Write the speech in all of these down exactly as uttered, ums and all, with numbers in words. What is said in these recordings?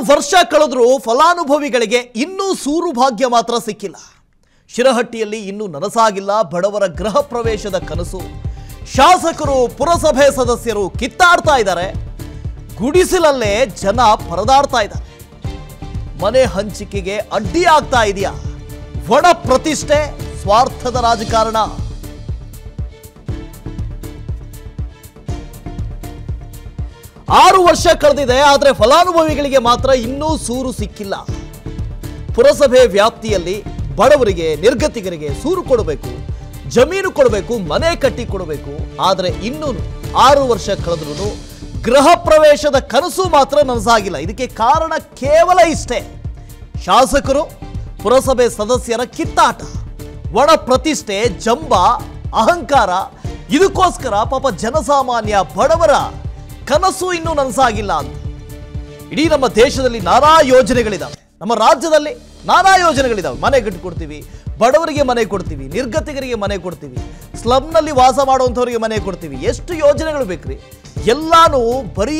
ವರ್ಷ ಕಳೆದರೂ ಫಲಾನುಭವಿಗಳಿಗೆ ಇನ್ನೂ ಸೂರು ಭಾಗ್ಯ ಮಾತ್ರ ಸಿಕ್ಕಿಲ್ಲ. ಶಿರಹಟ್ಟಿಯಲ್ಲಿ ಇನ್ನೂ ನನಸಾಗಿಲ್ಲ ಬಡವರ ಗೃಹ ಪ್ರವೇಶದ ಕನಸು. ಶಾಸಕರು ಪುರಸಭೆ ಸದಸ್ಯರು ಕಿತ್ತಾಡ್ತಾ ಇದ್ದಾರೆ, ಗುಡಿಸಲಲ್ಲೇ ಜನ ಪರದಾಡ್ತಾ ಇದ್ದಾರೆ. ಮನೆ ಹಂಚಿಕೆಗೆ ಅಡ್ಡಿ ಆಗ್ತಾ ಇದೆಯಾ? ಒಣ ಪ್ರತಿಷ್ಠೆ, ಸ್ವಾರ್ಥದ ರಾಜಕಾರಣ. ಆರು ವರ್ಷ ಕಳೆದಿದೆ, ಆದರೆ ಫಲಾನುಭವಿಗಳಿಗೆ ಮಾತ್ರ ಇನ್ನೂ ಸೂರು ಸಿಕ್ಕಿಲ್ಲ. ಪುರಸಭೆ ವ್ಯಾಪ್ತಿಯಲ್ಲಿ ಬಡವರಿಗೆ, ನಿರ್ಗತಿಕರಿಗೆ ಸೂರು ಕೊಡಬೇಕು, ಜಮೀನು ಕೊಡಬೇಕು, ಮನೆ ಕಟ್ಟಿ ಕೊಡಬೇಕು. ಆದರೆ ಇನ್ನೂ ಆರು ವರ್ಷ ಕಳೆದ್ರೂ ಗೃಹ ಪ್ರವೇಶದ ಕನಸು ಮಾತ್ರ ನನಸಾಗಿಲ್ಲ. ಇದಕ್ಕೆ ಕಾರಣ ಕೇವಲ ಇಷ್ಟೇ: ಶಾಸಕರು, ಪುರಸಭೆ ಸದಸ್ಯರ ಕಿತ್ತಾಟ, ಒಣ ಪ್ರತಿಷ್ಠೆ, ಜಂಬ, ಅಹಂಕಾರ. ಇದಕ್ಕೋಸ್ಕರ ಪಾಪ ಜನಸಾಮಾನ್ಯ ಬಡವರ ಕನಸು ಇನ್ನೂ ನನಸಾಗಿಲ್ಲ ಅಂತ. ಇಡೀ ನಮ್ಮ ದೇಶದಲ್ಲಿ ನಾನಾ ಯೋಜನೆಗಳಿದಾವೆ, ನಮ್ಮ ರಾಜ್ಯದಲ್ಲಿ ನಾನಾ ಯೋಜನೆಗಳಿದಾವೆ. ಮನೆ ಕಟ್ಟಿಕೊಡ್ತೀವಿ, ಬಡವರಿಗೆ ಮನೆ ಕೊಡ್ತೀವಿ, ನಿರ್ಗತಿಕರಿಗೆ ಮನೆ ಕೊಡ್ತೀವಿ, ಸ್ಲಮ್ನಲ್ಲಿ ವಾಸ ಮಾಡುವಂಥವ್ರಿಗೆ ಮನೆ ಕೊಡ್ತೀವಿ. ಎಷ್ಟು ಯೋಜನೆಗಳು ಬೇಕ್ರಿ? ಎಲ್ಲಾನು ಬರೀ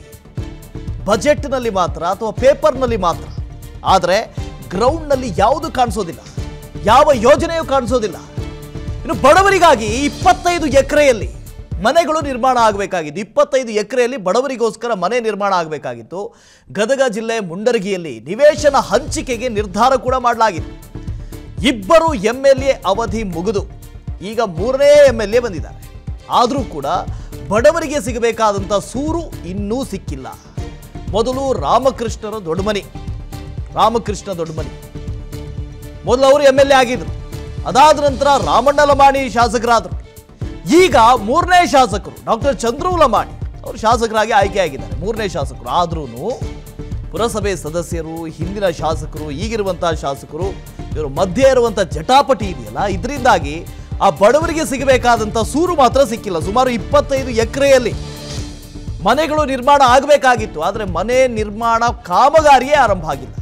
ಬಜೆಟ್ನಲ್ಲಿ ಮಾತ್ರ ಅಥವಾ ಪೇಪರ್ನಲ್ಲಿ ಮಾತ್ರ. ಆದರೆ ಗ್ರೌಂಡ್ನಲ್ಲಿ ಯಾವುದು ಕಾಣಿಸೋದಿಲ್ಲ, ಯಾವ ಯೋಜನೆಯೂ ಕಾಣಿಸೋದಿಲ್ಲ. ಇನ್ನು ಬಡವರಿಗಾಗಿ ಇಪ್ಪತ್ತೈದು ಎಕರೆಯಲ್ಲಿ ಮನೆಗಳು ನಿರ್ಮಾಣ ಆಗಬೇಕಾಗಿತ್ತು. ಇಪ್ಪತ್ತೈದು ಎಕರೆಯಲ್ಲಿ ಬಡವರಿಗೋಸ್ಕರ ಮನೆ ನಿರ್ಮಾಣ ಆಗಬೇಕಾಗಿತ್ತು. ಗದಗ ಜಿಲ್ಲೆ ಮುಂಡರಗಿಯಲ್ಲಿ ನಿವೇಶನ ಹಂಚಿಕೆಗೆ ನಿರ್ಧಾರ ಕೂಡ ಮಾಡಲಾಗಿತ್ತು. ಇಬ್ಬರು ಎಂ ಎಲ್ ಎ ಅವಧಿ ಮುಗಿದು ಈಗ ಮೂರನೇ ಎಂ ಎಲ್ ಎ ಬಂದಿದ್ದಾರೆ. ಆದರೂ ಕೂಡ ಬಡವರಿಗೆ ಸಿಗಬೇಕಾದಂಥ ಸೂರು ಇನ್ನೂ ಸಿಕ್ಕಿಲ್ಲ. ಮೊದಲು ರಾಮಕೃಷ್ಣರ ದೊಡ್ಡಮನಿ, ರಾಮಕೃಷ್ಣ ದೊಡ್ಡಮನಿ ಮೊದಲು ಅವರು ಎಂ ಎಲ್ ಎ ಆಗಿದ್ರು. ಅದಾದ ನಂತರ ರಾಮಣ್ಣ ಲಮಾಣಿ ಶಾಸಕರಾದರು. ಈಗ ಮೂರನೇ ಶಾಸಕರು ಡಾಕ್ಟರ್ ಚಂದ್ರು ಲಮಾಣಿ ಅವರು ಶಾಸಕರಾಗಿ ಆಯ್ಕೆಯಾಗಿದ್ದಾರೆ. ಮೂರನೇ ಶಾಸಕರು ಆದ್ರೂ ಪುರಸಭೆ ಸದಸ್ಯರು, ಹಿಂದಿನ ಶಾಸಕರು, ಈಗಿರುವಂತಹ ಶಾಸಕರು, ಇವರು ಮಧ್ಯೆ ಇರುವಂಥ ಜಟಾಪಟಿ ಇದೆಯಲ್ಲ, ಇದರಿಂದಾಗಿ ಆ ಬಡವರಿಗೆ ಸಿಗಬೇಕಾದಂಥ ಸೂರು ಮಾತ್ರ ಸಿಕ್ಕಿಲ್ಲ. ಸುಮಾರು ಇಪ್ಪತ್ತೈದು ಎಕರೆಯಲ್ಲಿ ಮನೆಗಳು ನಿರ್ಮಾಣ ಆಗಬೇಕಾಗಿತ್ತು, ಆದರೆ ಮನೆ ನಿರ್ಮಾಣ ಕಾಮಗಾರಿಯೇ ಆರಂಭ ಆಗಿಲ್ಲ.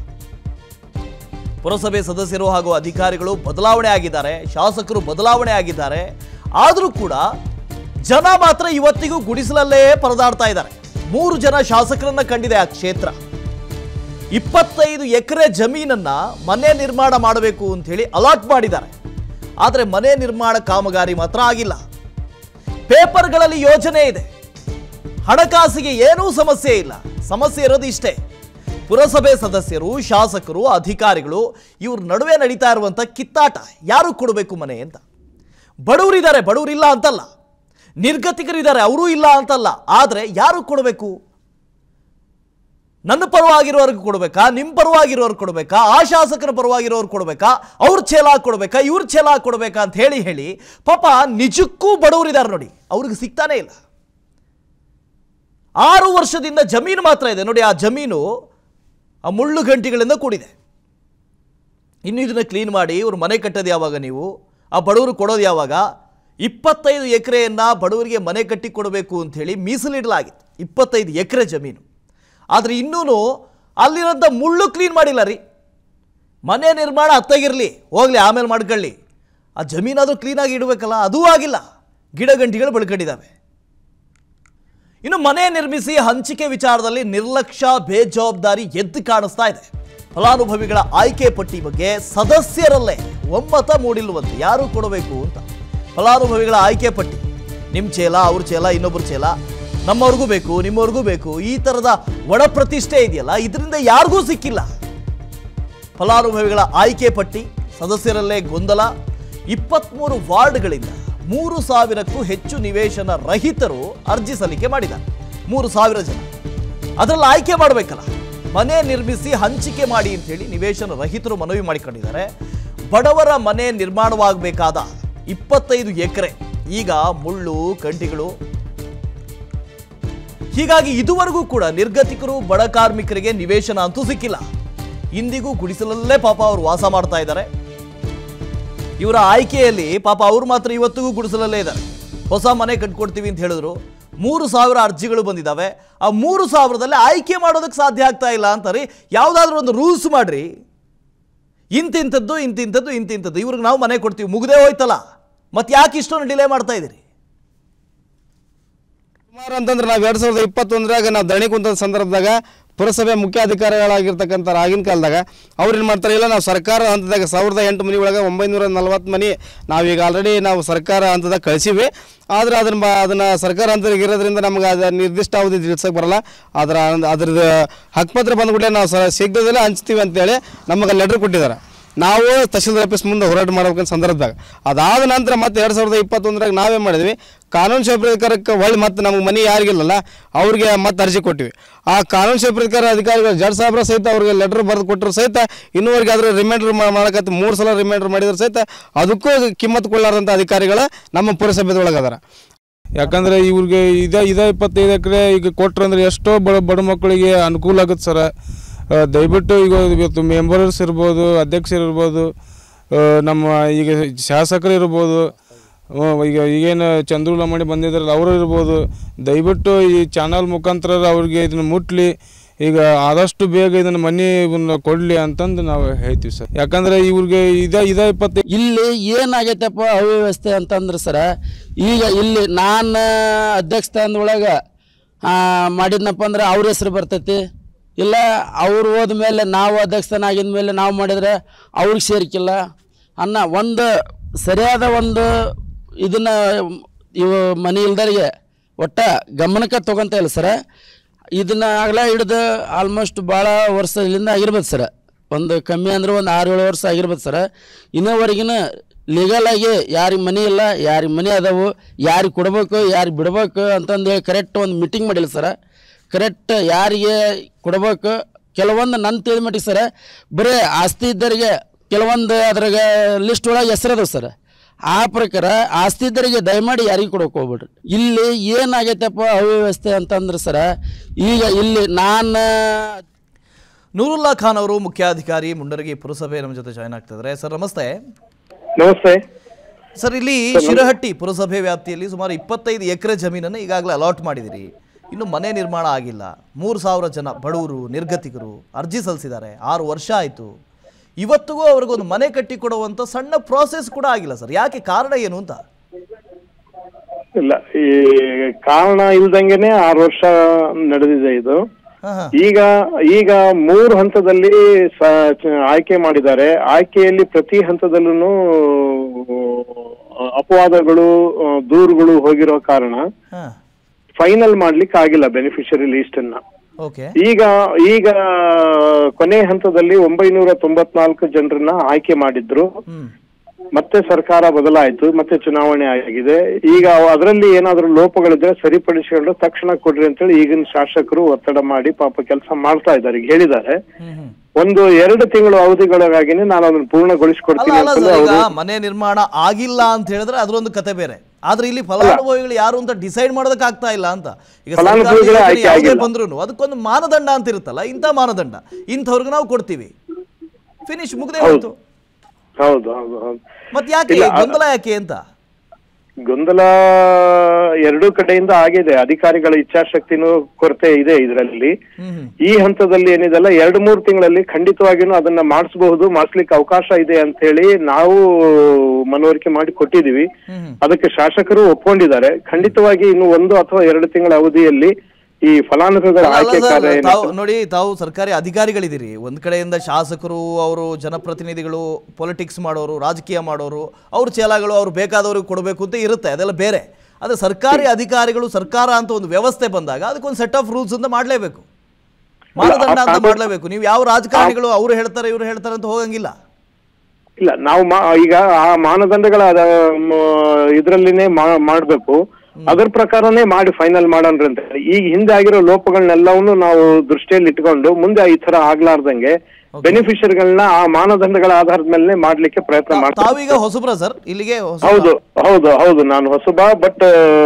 ಪುರಸಭೆ ಸದಸ್ಯರು ಹಾಗೂ ಅಧಿಕಾರಿಗಳು ಬದಲಾವಣೆ ಆಗಿದ್ದಾರೆ, ಶಾಸಕರು ಬದಲಾವಣೆ ಆಗಿದ್ದಾರೆ. ಆದರೂ ಕೂಡ ಜನ ಮಾತ್ರ ಇವತ್ತಿಗೂ ಗುಡಿಸಲಲ್ಲೇ ಪರದಾಡ್ತಾ ಇದ್ದಾರೆ. ಮೂರು ಜನ ಶಾಸಕರನ್ನ ಕಂಡಿದೆ ಆ ಕ್ಷೇತ್ರ. ಇಪ್ಪತ್ತೈದು ಎಕರೆ ಜಮೀನನ್ನ ಮನೆ ನಿರ್ಮಾಣ ಮಾಡಬೇಕು ಅಂತ ಹೇಳಿ ಅಲಾಟ್ ಮಾಡಿದ್ದಾರೆ. ಆದರೆ ಮನೆ ನಿರ್ಮಾಣ ಕಾಮಗಾರಿ ಮಾತ್ರ ಆಗಿಲ್ಲ. ಪೇಪರ್ಗಳಲ್ಲಿ ಯೋಜನೆ ಇದೆ, ಹಣಕಾಸಿಗೆ ಏನೂ ಸಮಸ್ಯೆ ಇಲ್ಲ. ಸಮಸ್ಯೆ ಇರೋದು ಇಷ್ಟೇ: ಪುರಸಭೆ ಸದಸ್ಯರು, ಶಾಸಕರು, ಅಧಿಕಾರಿಗಳು ಇವ್ರ ನಡುವೆ ನಡೀತಾ ಇರುವಂಥ ಕಿತ್ತಾಟ. ಯಾರು ಕೊಡಬೇಕು ಮನೆ ಅಂತ? ಬಡವರಿದ್ದಾರೆ, ಬಡವರಿಲ್ಲ ಅಂತಲ್ಲ, ನಿರ್ಗತಿಕರಿದ್ದಾರೆ, ಅವರೂ ಇಲ್ಲ ಅಂತಲ್ಲ. ಆದರೆ ಯಾರು ಕೊಡಬೇಕು? ನನ್ನ ಪರವಾಗಿರೋರ್ಗೆ ಕೊಡಬೇಕಾ? ನಿಮ್ಮ ಪರವಾಗಿರೋರು ಕೊಡಬೇಕಾ? ಆ ಶಾಸಕರ ಪರವಾಗಿರೋರು ಕೊಡಬೇಕಾ? ಅವ್ರ ಛೇಲ ಕೊಡಬೇಕಾ? ಇವ್ರ ಛೇಲ ಕೊಡಬೇಕಾ ಅಂತ ಹೇಳಿ ಹೇಳಿ ಪಾಪ ನಿಜಕ್ಕೂ ಬಡವರಿದ್ದಾರೆ ನೋಡಿ, ಅವ್ರಿಗೆ ಸಿಗ್ತಾನೆ ಇಲ್ಲ. ಆರು ವರ್ಷದಿಂದ ಜಮೀನು ಮಾತ್ರ ಇದೆ ನೋಡಿ. ಆ ಜಮೀನು ಆ ಮುಳ್ಳು ಗಂಟಿಗಳಿಂದ ಕೂಡಿದೆ. ಇನ್ನು ಇದನ್ನು ಕ್ಲೀನ್ ಮಾಡಿ ಇವ್ರು ಮನೆ ಕಟ್ಟೋದು ಯಾವಾಗ? ನೀವು ಆ ಬಡವರು ಕೊಡೋದು ಯಾವಾಗ? ಇಪ್ಪತ್ತೈದು ಎಕರೆಯನ್ನು ಬಡವರಿಗೆ ಮನೆ ಕಟ್ಟಿ ಕೊಡಬೇಕು ಅಂಥೇಳಿ ಮೀಸಲಿಡಲಾಗಿತ್ತು, ಇಪ್ಪತ್ತೈದು ಎಕರೆ ಜಮೀನು. ಆದರೆ ಇನ್ನೂ ಅಲ್ಲಿರೋಂಥ ಮುಳ್ಳು ಕ್ಲೀನ್ ಮಾಡಿಲ್ಲ ರೀ. ಮನೆ ನಿರ್ಮಾಣ ಹತ್ತಾಗಿರಲಿ, ಹೋಗಲಿ, ಆಮೇಲೆ ಮಾಡ್ಕೊಳ್ಳಿ, ಆ ಜಮೀನಾದರೂ ಕ್ಲೀನಾಗಿ ಇಡಬೇಕಲ್ಲ, ಅದೂ ಆಗಿಲ್ಲ. ಗಿಡ ಗಂಟಿಗಳು ಬೆಳ್ಕೊಂಡಿದ್ದಾವೆ. ಇನ್ನು ಮನೆ ನಿರ್ಮಿಸಿ ಹಂಚಿಕೆ ವಿಚಾರದಲ್ಲಿ ನಿರ್ಲಕ್ಷ್ಯ, ಬೇಜವಾಬ್ದಾರಿ ಎದ್ದು ಕಾಣಿಸ್ತಾ ಇದೆ. ಫಲಾನುಭವಿಗಳ ಆಯ್ಕೆ ಪಟ್ಟಿ ಬಗ್ಗೆ ಸದಸ್ಯರಲ್ಲೇ ಒಮ್ಮತ ಮೂಡಿಲ್ವಂತೆ, ಯಾರು ಕೊಡಬೇಕು ಅಂತ. ಫಲಾನುಭವಿಗಳ ಆಯ್ಕೆ ಪಟ್ಟಿ, ನಿಮ್ಮ ಚೇಲ, ಅವ್ರ ಚೇಲ, ಇನ್ನೊಬ್ಬರ ಚೇಲ, ನಮ್ಮವ್ರಿಗೂ ಬೇಕು, ನಿಮ್ಮವ್ರಿಗೂ ಬೇಕು, ಈ ಥರದ ಒಳ ಪ್ರತಿಷ್ಠೆ ಇದೆಯಲ್ಲ, ಇದರಿಂದ ಯಾರಿಗೂ ಸಿಕ್ಕಿಲ್ಲ. ಫಲಾನುಭವಿಗಳ ಆಯ್ಕೆ ಪಟ್ಟಿ ಸದಸ್ಯರಲ್ಲೇ ಗೊಂದಲ. ಇಪ್ಪತ್ತ್ಮೂರು ವಾರ್ಡ್ಗಳಿಂದ ಮೂರು ಸಾವಿರಕ್ಕೂ ಹೆಚ್ಚು ನಿವೇಶನ ರಹಿತರು ಅರ್ಜಿ ಸಲ್ಲಿಕೆ ಮಾಡಿದ್ದಾರೆ. ಮೂರು ಸಾವಿರ ಜನ ಅದರಲ್ಲಿ ಆಯ್ಕೆ ಮಾಡಬೇಕಲ್ಲ, ಮನೆ ನಿರ್ಮಿಸಿ ಹಂಚಿಕೆ ಮಾಡಿ ಅಂತೇಳಿ ನಿವೇಶನ ರಹಿತರು ಮನವಿ ಮಾಡಿಕೊಂಡಿದ್ದಾರೆ. ಬಡವರ ಮನೆ ನಿರ್ಮಾಣವಾಗಬೇಕಾದ ಇಪ್ಪತ್ತೈದು ಎಕರೆ ಈಗ ಮುಳ್ಳು ಕಂಟಿಗಳು. ಹೀಗಾಗಿ ಇದುವರೆಗೂ ಕೂಡ ನಿರ್ಗತಿಕರು, ಬಡ ಕಾರ್ಮಿಕರಿಗೆ ನಿವೇಶನ ಅಂತೂ ಸಿಕ್ಕಿಲ್ಲ. ಇಂದಿಗೂ ಗುಡಿಸಲಲ್ಲೇ ಪಾಪ ಅವರು ವಾಸ ಮಾಡ್ತಾ ಇದ್ದಾರೆ. ಇವರ ಆಯ್ಕೆಯಲ್ಲಿ ಪಾಪ ಅವ್ರು ಮಾತ್ರ ಇವತ್ತಿಗೂ ಗುಡಿಸಲಲ್ಲೇ ಇದ್ದಾರೆ. ಹೊಸ ಮನೆ ಕಟ್ಕೊಡ್ತೀವಿ ಅಂತ ಹೇಳಿದ್ರು. ಮೂರು ಸಾವಿರ ಅರ್ಜಿಗಳು ಬಂದಿದ್ದಾವೆ. ಆ ಮೂರು ಸಾವಿರದಲ್ಲಿ ಆಯ್ಕೆ ಮಾಡೋದಕ್ಕೆ ಸಾಧ್ಯ ಆಗ್ತಾ ಇಲ್ಲ ಅಂತಾರೆ. ಯಾವುದಾದ್ರೂ ಒಂದು ರೂಲ್ಸ್ ಮಾಡ್ರಿ, ಇಂತಿಂಥದ್ದು ಇಂತಿಂಥದ್ದು ಇಂತಿಂಥದ್ದು ಇವ್ರಿಗೆ ನಾವು ಮನೆ ಕೊಡ್ತೀವಿ, ಮುಗ್ದೇ ಹೋಯ್ತಲ್ಲ, ಮತ್ತೆ ಯಾಕೆ ಇಷ್ಟೊಂದು ಡಿಲೇ ಮಾಡ್ತಾ ಇದ್ದೀರಿ? ಸುಮಾರು ಅಂತಂದ್ರೆ ನಾವು ಎರಡು ಸಾವಿರದ ಇಪ್ಪತ್ತೊಂದರಾಗ ನಾವು ಧರಣಿ ಕುಂತ ಸಂದರ್ಭದಾಗ ಪುರಸಭೆ ಮುಖ್ಯ ಅಧಿಕಾರಿಗಳಾಗಿರ್ತಕ್ಕಂಥ ಆಗಿನ ಕಾಲದಾಗ ಅವ್ರು ಏನು ಮಾಡ್ತಾರೆ, ಇಲ್ಲ ನಾವು ಸರ್ಕಾರ ಹಂತದಾಗ ಸಾವಿರದ ಎಂಟು ಮನೆ ಒಳಗೆ ಒಂಬೈನೂರ ನಲ್ವತ್ತು ಮನೆ ನಾವೀಗ ಆಲ್ರೆಡಿ ನಾವು ಸರ್ಕಾರ ಹಂತದಾಗ ಕಳಿಸಿವಿ. ಆದರೆ ಅದನ್ನು ಅದನ್ನು ಸರ್ಕಾರ ಹಂತದಾಗ ಇರೋದ್ರಿಂದ ನಮ್ಗೆ ಅದು ನಿರ್ದಿಷ್ಟ ಅವಧಿ ತಿಳಿಸೋಕೆ ಬರಲ್ಲ. ಅದರ ಅದ್ರದ್ದು ಹಕ್ಕುಪತ್ರ ಬಂದ್ಬಿಟ್ಟೆ ನಾವು ಸ ಶೀಘ್ರದಲ್ಲೇ ಹಂಚ್ತೀವಿ ಅಂತೇಳಿ ನಮಗೆ ಲೆಟ್ರ್ ಕೊಟ್ಟಿದ್ದಾರೆ. ನಾವು ತಹಶೀಲ್ದಾರ್ ಆಫೀಸ್ ಮುಂದೆ ಹೋರಾಟ ಮಾಡ್ಬೇಕಂತ ಸಂದರ್ಭದಾಗ ಅದಾದ ನಂತರ ಮತ್ತೆ ಎರಡು ಸಾವಿರದ ಇಪ್ಪತ್ತೊಂದರಾಗ ನಾವೇನು ಮಾಡಿದ್ವಿ, ಕಾನೂನು ಸೇವೆ ಅಧಿಕಾರಕ್ಕೆ ಒಳ್ಳೆ ಮತ್ತೆ ನಮಗೆ ಮನೆ ಯಾರಿಗಿಲ್ಲಲ್ಲ ಅವ್ರಿಗೆ ಮತ್ತೆ ಅರ್ಜಿ ಕೊಟ್ಟಿವಿ. ಆ ಕಾನೂನು ಸೇವೆ ಅಧಿಕಾರ ಅಧಿಕಾರಿಗಳು ಜಡ್ ಸಾಹೇಬ್ರ ಸಹಿತ ಅವ್ರಿಗೆ ಲೆಟ್ರ್ ಬರೆದು ಕೊಟ್ಟರು ಸಹಿತ ಇನ್ನೂವರೆಗೆ ಅದ್ರ ರಿಮೈಂಡರ್ ಮಾಡಕತ್ತ ಮೂರು ಸಲ ರಿಮೈಂಡರ್ ಮಾಡಿದ್ರು ಸಹಿತ ಅದಕ್ಕೂ ಕಿಮ್ಮತ್ತು ಕೊಳ್ಳಾರಂಥ ಅಧಿಕಾರಿಗಳು ನಮ್ಮ ಪುರಸಭೆದೊಳಗೆ ಅದಾರ. ಯಾಕಂದರೆ ಇವ್ರಿಗೆ ಇದೇ ಇದೇ ಇಪ್ಪತ್ತೈದು ಎಕರೆ ಈಗ ಕೊಟ್ರು ಅಂದರೆ ಎಷ್ಟೋ ಬಡ ಬಡ ಮಕ್ಕಳಿಗೆ ಅನುಕೂಲ ಆಗುತ್ತೆ ಸರ. ದಯವಿಟ್ಟು ಈಗ ಇವತ್ತು ಮೆಂಬರ್ಸ್ ಇರ್ಬೋದು, ಅಧ್ಯಕ್ಷರು ಇರ್ಬೋದು, ನಮ್ಮ ಈಗ ಶಾಸಕರು ಇರ್ಬೋದು, ಈಗ ಈಗೇನು ಚಂದ್ರು ಲಮಾಣಿ ಬಂದಿದ್ದಾರಲ್ಲ ಅವರು ಇರ್ಬೋದು, ದಯವಿಟ್ಟು ಈ ಚಾನಲ್ ಮುಖಾಂತರ ಅವ್ರಿಗೆ ಇದನ್ನು ಮುಟ್ಲಿ, ಈಗ ಆದಷ್ಟು ಬೇಗ ಇದನ್ನು ಮನೆ ಇವನ್ನ ಕೊಡಲಿ ಅಂತಂದು ನಾವು ಹೇಳ್ತೀವಿ ಸರ್. ಯಾಕಂದರೆ ಇವ್ರಿಗೆ ಇದೇ ಇದೇ ಇಪ್ಪತ್ತೈದು ಇಲ್ಲಿ ಏನಾಗೈತಪ್ಪ ಅವ್ಯವಸ್ಥೆ ಅಂತಂದ್ರೆ ಸರ, ಈಗ ಇಲ್ಲಿ ನಾನು ಅಧ್ಯಕ್ಷ ಸ್ಥಾನದೊಳಗೆ ಮಾಡಿದ್ನಪ್ಪ ಅಂದ್ರೆ ಅವ್ರ ಹೆಸರು ಬರ್ತೈತಿ, ಇಲ್ಲ ಅವ್ರು ಹೋದ ಮೇಲೆ ನಾವು ಅಧ್ಯಕ್ಷ ಸ್ಥಾನ ಆಗಿದ ಮೇಲೆ ನಾವು ಮಾಡಿದರೆ ಅವ್ರಿಗೆ ಸೇರಿಕಿಲ್ಲ ಅನ್ನೋ ಒಂದು ಸರಿಯಾದ ಒಂದು ಇದನ್ನು ಇವು ಮನೆ ಇಲ್ದರಿಗೆ ಒಟ್ಟ ಗಮನಕ್ಕೆ ತೊಗೊತ ಇಲ್ಲ ಸರ. ಇದನ್ನು ಆಗಲೇ ಹಿಡ್ದು ಆಲ್ಮೋಸ್ಟ್ ಭಾಳ ವರ್ಷದಿಂದ ಆಗಿರ್ಬೋದು ಸರ, ಒಂದು ಕಮ್ಮಿ ಅಂದ್ರೆ ಒಂದು ಆರು ಏಳು ವರ್ಷ ಆಗಿರ್ಬೋದು ಸರ. ಇನ್ನೋವರೆಗಿನ ಲೀಗಲಾಗಿ ಯಾರಿಗೆ ಮನೆ ಇಲ್ಲ, ಯಾರಿಗೆ ಮನೆ ಅದಾವು, ಯಾರಿಗೆ ಕೊಡ್ಬೇಕು ಯಾರಿಗೆ ಬಿಡ್ಬೇಕು ಅಂತಂದೇಳಿ ಕರೆಕ್ಟ್ ಒಂದು ಮೀಟಿಂಗ್ ಮಾಡಿಲ್ಲ ಸರ. ಕರೆಕ್ಟ್ ಯಾರಿಗೆ ಕೊಡ್ಬೇಕು ಕೆಲವೊಂದು ನನ್ನ ತಿಳಿದ ಮಟ್ಟಿಗೆ ಸರ ಬರೀ ಆಸ್ತಿ ಇದ್ದರಿಗೆ ಕೆಲವೊಂದು ಅದ್ರಾಗ ಲಿಸ್ಟ್ ಒಳಗೆ ಹೆಸರದವು ಸರ್. ಆ ಪ್ರಕಾರ ಆಸ್ತಿ ಇದ್ದರಿಗೆ ದಯಮಾಡಿ ಯಾರಿಗೆ ಕೊಡೋಕೆ ಹೋಗ್ಬಿಡ್ರಿ. ಇಲ್ಲಿ ಏನಾಗೈತಪ್ಪ ಅವ್ಯವಸ್ಥೆ ಅಂತಂದ್ರೆ ಸರ, ಈಗ ಇಲ್ಲಿ ನಾನು ನೂರುಲ್ಲಾ ಖಾನ್ ಅವರು ಮುಖ್ಯಾಧಿಕಾರಿ ಮುಂಡರಗಿ ಪುರಸಭೆ ನಮ್ಮ ಜೊತೆ ಜಾಯ್ನ್ ಆಗ್ತಿದ್ದಾರೆ. ಸರ್ ನಮಸ್ತೆ. ನಮಸ್ತೆ ಸರ್, ಇಲ್ಲಿ ಶಿರಹಟ್ಟಿ ಪುರಸಭೆ ವ್ಯಾಪ್ತಿಯಲ್ಲಿ ಸುಮಾರು ಇಪ್ಪತ್ತೈದು ಎಕರೆ ಜಮೀನನ್ನು ಈಗಾಗಲೇ ಅಲಾಟ್ ಮಾಡಿದಿರಿ. ಇನ್ನು ಮನೆ ನಿರ್ಮಾಣ ಆಗಿಲ್ಲ. ಮೂರು ಸಾವಿರ ಜನ ಬಡವರು ನಿರ್ಗತಿಕರು ಅರ್ಜಿ ಸಲ್ಲಿಸಿದ್ದಾರೆ. ಆರು ವರ್ಷ ಆಯಿತು. ಇವತ್ತಿಗೂ ಅವ್ರಿಗೊಂದು ಮನೆ ಕಟ್ಟಿ ಕೊಡುವಂಥ ಸಣ್ಣ ಪ್ರೋಸೆಸ್ ಕೂಡ ಆಗಿಲ್ಲ ಸರ್. ಯಾಕೆ? ಕಾರಣ ಏನು ಅಂತ? ಇಲ್ಲ, ಈ ಕಾರಣ ಇಲ್ದಂಗೆನೆ ಆರು ವರ್ಷ ನಡೆದಿದೆ ಇದು. ಈಗ ಈಗ ಮೂರು ಹಂತದಲ್ಲಿ ಆಯ್ಕೆ ಮಾಡಿದ್ದಾರೆ. ಆಯ್ಕೆಯಲ್ಲಿ ಪ್ರತಿ ಹಂತದಲ್ಲೂ ಅಪವಾದಗಳು, ದೂರುಗಳು ಹೋಗಿರೋ ಕಾರಣ ಫೈನಲ್ ಮಾಡ್ಲಿಕ್ಕೆ ಆಗಿಲ್ಲ ಬೆನಿಫಿಷರಿ ಲೀಸ್ಟ್ ಅನ್ನ. ಈಗ ಈಗ ಕೊನೆ ಹಂತದಲ್ಲಿ ಒಂಬೈನೂರ ತೊಂಬತ್ನಾಲ್ಕು ಜನರನ್ನ ಆಯ್ಕೆ ಮಾಡಿದ್ರು. ಮತ್ತೆ ಸರ್ಕಾರ ಬದಲಾಯಿತು, ಮತ್ತೆ ಚುನಾವಣೆ ಆಗಿದೆ. ಈಗ ಅದರಲ್ಲಿ ಏನಾದ್ರು ಲೋಪಗಳಿದ್ರೆ ಸರಿಪಡಿಸಿಕೊಂಡು ತಕ್ಷಣ ಕೊಡ್ರಿ ಅಂತೇಳಿ ಈಗಿನ ಶಾಸಕರು ಒತ್ತಡ ಮಾಡಿ ಪಾಪ ಕೆಲಸ ಮಾಡ್ತಾ ಇದ್ದಾರೆ. ಈಗ ಹೇಳಿದ್ದಾರೆ ಒಂದು ಎರಡು ತಿಂಗಳು ಅವಧಿಗಳಿಗಾಗಿನೇ ನಾನು ಅದನ್ನ ಪೂರ್ಣಗೊಳಿಸ್ಕೊಡ್ತೀನಿ. ಮನೆ ನಿರ್ಮಾಣ ಆಗಿಲ್ಲ ಅಂತ ಹೇಳಿದ್ರೆ ಅದ್ರೊಂದು ಕತೆ ಬೇರೆ. ಆದ್ರೆ ಇಲ್ಲಿ ಫಲಾನುಭವಿಗಳು ಯಾರು ಅಂತ ಡಿಸೈಡ್ ಮಾಡೋದಕ್ಕೆ ಆಗ್ತಾ ಇಲ್ಲ ಅಂತ. ಈಗ ಯಾವುದೇ ಬಂದ್ರು ಅದಕ್ಕೊಂದು ಮಾನದಂಡ ಅಂತ ಇರುತ್ತಲ್ಲ, ಇಂಥ ಮಾನದಂಡ ಇಂಥವ್ರಿಗೆ ನಾವು ಕೊಡ್ತೀವಿ, ಫಿನಿಶ್, ಮುಗ್ದೇ ಹೋಯ್ತು. ಹೌದು ಹೌದು ಹೌದು. ಮತ್ತೆ ಯಾಕೆ ಗೊಂದಲ ಯಾಕೆ ಅಂತ? ಗೊಂದಲ ಎರಡೂ ಕಡೆಯಿಂದ ಆಗಿದೆ. ಅಧಿಕಾರಿಗಳ ಇಚ್ಛಾಶಕ್ತಿನೂ ಕೊರತೆ ಇದೆ ಇದರಲ್ಲಿ. ಈ ಹಂತದಲ್ಲಿ ಏನಿದೆಲ್ಲ ಎರಡು ಮೂರು ತಿಂಗಳಲ್ಲಿ ಖಂಡಿತವಾಗಿನೂ ಅದನ್ನ ಮಾಡಿಸಬಹುದು, ಮಾಡಿಸ್ಲಿಕ್ಕೆ ಅವಕಾಶ ಇದೆ ಅಂತ ಹೇಳಿ ನಾವು ಮನವರಿಕೆ ಮಾಡಿ ಕೊಟ್ಟಿದೀವಿ. ಅದಕ್ಕೆ ಶಾಸಕರು ಒಪ್ಕೊಂಡಿದ್ದಾರೆ. ಖಂಡಿತವಾಗಿ ಇನ್ನು ಒಂದು ಅಥವಾ ಎರಡು ತಿಂಗಳ ಅವಧಿಯಲ್ಲಿ ಈ ಫಲಾನುಭವಿಗಳ ಆಯ್ಕೆ ಕಾರ್ಯ ನೋಡಿ, ತಾವು ಸರ್ಕಾರಿ ಅಧಿಕಾರಿಗಳಿದ್ದೀರಿ. ಒಂದ್ ಕಡೆಯಿಂದ ಶಾಸಕರು, ಅವರು ಜನಪ್ರತಿನಿಧಿಗಳು, ಪೊಲಿಟಿಕ್ಸ್ ಮಾಡೋರು, ರಾಜಕೀಯ ಮಾಡೋರು, ಅವ್ರ ಚೇಲಾಗಳು ಅವ್ರು ಬೇಕಾದವ್ರಿಗೆ ಕೊಡಬೇಕು ಅಂತ ಇರುತ್ತೆ, ಅದೆಲ್ಲ ಬೇರೆ. ಅದೇ ಸರ್ಕಾರಿ ಅಧಿಕಾರಿಗಳು, ಸರ್ಕಾರ ಅಂತ ಒಂದು ವ್ಯವಸ್ಥೆ ಬಂದಾಗ ಅದಕ್ಕೊಂದು ಸೆಟ್ ಆಫ್ ರೂಲ್ಸ್ ಅಂತ ಮಾಡಲೇಬೇಕು, ಮಾನದಂಡ ಅಂತ ಮಾಡಲೇಬೇಕು. ನೀವು ಯಾವ ರಾಜಕಾರಣಿಗಳು ಅವ್ರು ಹೇಳ್ತಾರೆ ಇವ್ರು ಹೇಳ್ತಾರೆ ಅಂತ ಹೋಗಂಗಿಲ್ಲ. ಇಲ್ಲ, ನಾವು ಈಗ ಆ ಮಾನದಂಡಗಳ ಇದ್ರಲ್ಲಿನೇ ಮಾಡ್ಬೇಕು, ಅದರ ಪ್ರಕಾರನೇ ಮಾಡಿ ಫೈನಲ್ ಮಾಡೋಣ್ರಿ ಅಂತ. ಈಗ ಹಿಂದೆ ಆಗಿರೋ ಲೋಪಗಳನ್ನೆಲ್ಲವನ್ನು ನಾವು ದೃಷ್ಟಿಯಲ್ಲಿ ಇಟ್ಕೊಂಡು ಮುಂದೆ ಈ ತರ ಆಗ್ಲಾರ್ದಂಗೆ ಬೆನಿಫಿಷರಿಗಳನ್ನ ಆ ಮಾನದಂಡಗಳ ಆಧಾರದ ಮೇಲೆ ಮಾಡ್ಲಿಕ್ಕೆ ಪ್ರಯತ್ನ ಮಾಡ್ತಾರೆ. ತಾವೀಗ ಹೊಸಬ್ರ ಸರ್ ಇಲ್ಲಿಗೆ? ಹೌದು ಹೌದು ಹೌದು ನಾನು ಹೊಸಬ. ಬಟ್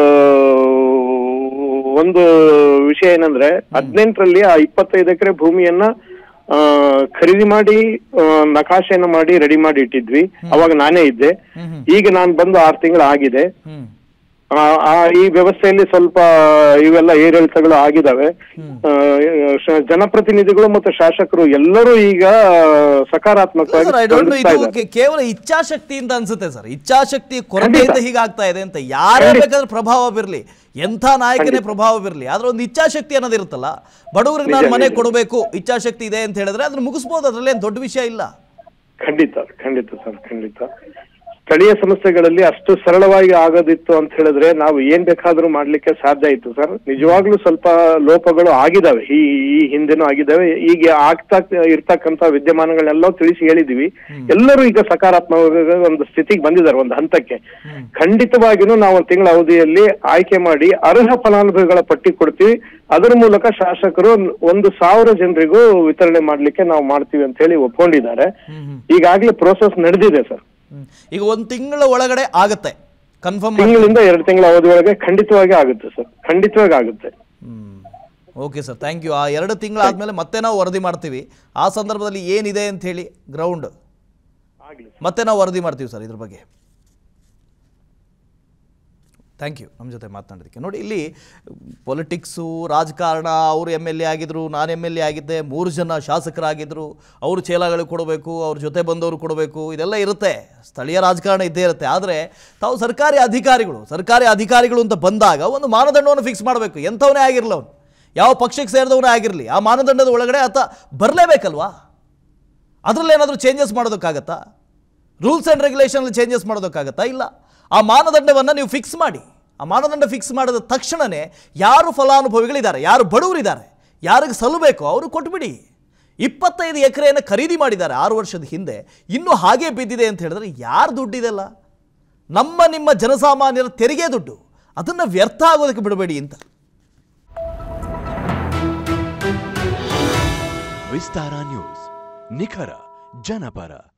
ಒಂದು ವಿಷಯ ಏನಂದ್ರೆ ಹದಿನೆಂಟರಲ್ಲಿ ಆ ಇಪ್ಪತ್ತೈದು ಎಕರೆ ಭೂಮಿಯನ್ನ ಖರೀದಿ ಮಾಡಿ ನಕಾಶೆಯನ್ನು ಮಾಡಿ ರೆಡಿ ಮಾಡಿ ಇಟ್ಟಿದ್ವಿ. ಅವಾಗ ನಾನೇ ಇದ್ದೆ. ಈಗ ನಾನು ಬಂದು ಆರು ತಿಂಗಳು ಆಗಿದೆ. ಈ ವ್ಯವಸ್ಥೆಯಲ್ಲಿ ಸ್ವಲ್ಪ ಇವೆಲ್ಲ ಏರಿಳಿತಗಳು ಆಗಿದಾವೆ. ಜನಪ್ರತಿನಿಧಿಗಳು ಮತ್ತು ಶಾಸಕರು ಎಲ್ಲರೂ ಈಗ ಸಕಾರಾತ್ಮಕವಾಗಿ ಕೇವಲ ಇಚ್ಛಾಶಕ್ತಿಯಿಂದ ಅನ್ಸುತ್ತೆ ಸರ್, ಇಚ್ಛಾಶಕ್ತಿ ಕೊರತೆಯಿಂದ ಹೀಗಾಗ್ತಾ ಇದೆ ಅಂತ. ಯಾರೇ ಬೇಕಾದ್ರೆ ಪ್ರಭಾವ ಬಿರ್ಲಿ, ಎಂಥ ನಾಯಕನೇ ಪ್ರಭಾವ ಬಿರ್ಲಿ, ಆದ್ರೆ ಒಂದು ಇಚ್ಛಾಶಕ್ತಿ ಅನ್ನೋದಿರುತ್ತಲ್ಲ, ಬಡವರಿಗೆ ನಾನು ಮನೆ ಕೊಡಬೇಕು ಇಚ್ಛಾಶಕ್ತಿ ಇದೆ ಅಂತ ಹೇಳಿದ್ರೆ ಅದನ್ನ ಮುಗಿಸ್ಬೋದು, ಅದ್ರಲ್ಲಿ ಏನ್ ದೊಡ್ಡ ವಿಷಯ ಇಲ್ಲ. ಖಂಡಿತ ಖಂಡಿತ ಸರ್, ಖಂಡಿತ. ಸ್ಥಳೀಯ ಸಮಸ್ಯೆಗಳಲ್ಲಿ ಅಷ್ಟು ಸರಳವಾಗಿ ಆಗೋದಿತ್ತು ಅಂತ ಹೇಳಿದ್ರೆ ನಾವು ಏನ್ ಬೇಕಾದ್ರೂ ಮಾಡ್ಲಿಕ್ಕೆ ಸಾಧ್ಯ ಇತ್ತು ಸರ್. ನಿಜವಾಗ್ಲೂ ಸ್ವಲ್ಪ ಲೋಪಗಳು ಆಗಿದಾವೆ, ಈ ಈ ಹಿಂದೆನೂ ಆಗಿದಾವೆ. ಈಗ ಆಗ್ತಾ ಇರ್ತಕ್ಕಂತ ವಿದ್ಯಮಾನಗಳನ್ನೆಲ್ಲ ತಿಳಿಸಿ ಹೇಳಿದೀವಿ. ಎಲ್ಲರೂ ಈಗ ಸಕಾರಾತ್ಮಕ ಒಂದು ಸ್ಥಿತಿಗೆ ಬಂದಿದ್ದಾರೆ, ಒಂದು ಹಂತಕ್ಕೆ. ಖಂಡಿತವಾಗಿನೂ ನಾವು ಒಂದು ತಿಂಗಳ ಅವಧಿಯಲ್ಲಿ ಆಯ್ಕೆ ಮಾಡಿ ಅರ್ಹ ಫಲಾನುಭವಿಗಳ ಪಟ್ಟಿ ಕೊಡ್ತೀವಿ. ಅದರ ಮೂಲಕ ಶಾಸಕರು ಒಂದು ಸಾವಿರ ಜನರಿಗೂ ವಿತರಣೆ ಮಾಡ್ಲಿಕ್ಕೆ ನಾವು ಮಾಡ್ತೀವಿ ಅಂತ ಹೇಳಿ ಒಪ್ಕೊಂಡಿದ್ದಾರೆ. ಈಗಾಗ್ಲೇ ಪ್ರೋಸೆಸ್ ನಡೆದಿದೆ ಸರ್. ಈಗ ಒಂದ್ ತಿಂಗಳ ಒಳಗಡೆ ಆಗತ್ತೆ, ಕನ್ಫರ್ಮ್ ತಿಂಗಳಿಂದ ಎರಡು ತಿಂಗಳ ಅವಧಿ ಒಳಗೆ ಖಂಡಿತವಾಗಿ ಆಗುತ್ತೆ ಸರ್, ಖಂಡಿತವಾಗಿ ಆಗುತ್ತೆ. Okay sir, thank you. ಆ ಎರಡು ತಿಂಗಳಾದ್ಮೇಲೆ ಮತ್ತೆ ನಾವು ವರದಿ ಮಾಡ್ತೀವಿ. ಆ ಸಂದರ್ಭದಲ್ಲಿ ಏನಿದೆ ಅಂತ ಹೇಳಿ ಗ್ರೌಂಡ್ ಮತ್ತೆ ನಾವು ವರದಿ ಮಾಡ್ತೀವಿ ಸರ್ ಇದ್ರ ಬಗ್ಗೆ. ಥ್ಯಾಂಕ್ ಯು ನಮ್ಮ ಜೊತೆ ಮಾತನಾಡೋದಕ್ಕೆ. ನೋಡಿ, ಇಲ್ಲಿ ಪೊಲಿಟಿಕ್ಸು, ರಾಜಕಾರಣ, ಅವರು ಎಮ್ ಎಲ್ ಎ ಆಗಿದ್ದರು, ನಾನು ಎಮ್ ಎಲ್ ಎ ಆಗಿದ್ದೆ, ಮೂರು ಜನ ಶಾಸಕರಾಗಿದ್ದರು, ಅವರು ಚೇಲಾಗಳಿಗೆ ಕೊಡಬೇಕು, ಅವ್ರ ಜೊತೆ ಬಂದವರು ಕೊಡಬೇಕು, ಇದೆಲ್ಲ ಇರುತ್ತೆ, ಸ್ಥಳೀಯ ರಾಜಕಾರಣ ಇದ್ದೇ ಇರುತ್ತೆ. ಆದರೆ ತಾವು ಸರ್ಕಾರಿ ಅಧಿಕಾರಿಗಳು ಸರ್ಕಾರಿ ಅಧಿಕಾರಿಗಳು ಅಂತ ಬಂದಾಗ ಒಂದು ಮಾನದಂಡವನ್ನು ಫಿಕ್ಸ್ ಮಾಡಬೇಕು. ಎಂಥವನೇ ಆಗಿರಲಿ, ಅವನು ಯಾವ ಪಕ್ಷಕ್ಕೆ ಸೇರಿದವನೇ ಆಗಿರಲಿ, ಆ ಮಾನದಂಡದ ಒಳಗಡೆ ಆತ ಬರಲೇಬೇಕಲ್ವಾ? ಅದರಲ್ಲಿ ಏನಾದರೂ ಚೇಂಜಸ್ ಮಾಡೋದಕ್ಕಾಗತ್ತಾ? ರೂಲ್ಸ್ ಆ್ಯಂಡ್ ರೆಗ್ಯುಲೇಷನಲ್ಲಿ ಚೇಂಜಸ್ ಮಾಡೋದಕ್ಕಾಗತ್ತಾ? ಇಲ್ಲ. ಆ ಮಾನದಂಡವನ್ನು ನೀವು ಫಿಕ್ಸ್ ಮಾಡಿ. ಆ ಮಾನದಂಡ ಫಿಕ್ಸ್ ಮಾಡಿದ ತಕ್ಷಣವೇ ಯಾರು ಫಲಾನುಭವಿಗಳಿದ್ದಾರೆ, ಯಾರು ಬಡವರಿದ್ದಾರೆ, ಯಾರಿಗೆ ಸಲ್ಲಬೇಕು ಅವರು ಕೊಟ್ಬಿಡಿ. ಇಪ್ಪತ್ತೈದು ಎಕರೆಯನ್ನು ಖರೀದಿ ಮಾಡಿದ್ದಾರೆ ಆರು ವರ್ಷದ ಹಿಂದೆ, ಇನ್ನೂ ಹಾಗೆ ಬಿದ್ದಿದೆ ಅಂತ ಹೇಳಿದ್ರೆ ಯಾರು ದುಡ್ಡಿದೆಲ್ಲ? ನಮ್ಮ ನಿಮ್ಮ ಜನಸಾಮಾನ್ಯರ ತೆರಿಗೆ ದುಡ್ಡು, ಅದನ್ನು ವ್ಯರ್ಥ ಆಗೋದಕ್ಕೆ ಬಿಡಬೇಡಿ ಅಂತ. ವಿಸ್ತಾರ ನ್ಯೂಸ್, ನಿಖರ ಜನಪರ.